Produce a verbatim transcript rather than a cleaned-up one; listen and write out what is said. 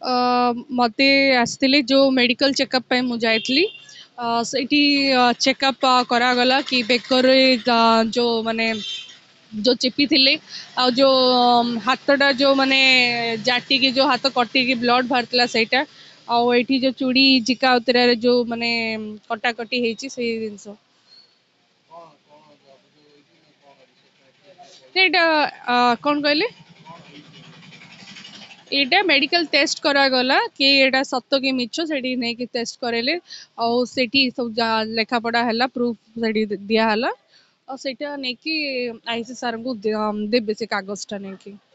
अ, मते आसते जो मेडिकल चेकअप पे मु जाइली सेठी चेकअप करागला कि बेकर जो माने जो चेपी थिले आ जो अम, हाथटा जो माने जाटी की जो हाथ कटी की ब्लड बाहरला सेटा आउ एठी जो चूड़ी जिका उतरा जो माने कटा कटी हेची से जिंस ସେଇଟା कौन कहले एटा मेडिकल टेस्ट करा गला कि एटा सत्य कि मिछ सेठी नै कि टेस्ट करेले और सेठी सब लेखा पढ़ा हला प्रूफ सेठी दिया हला और सेटा नै कि आईसी सर को दे- देबे से कागज टा नै कि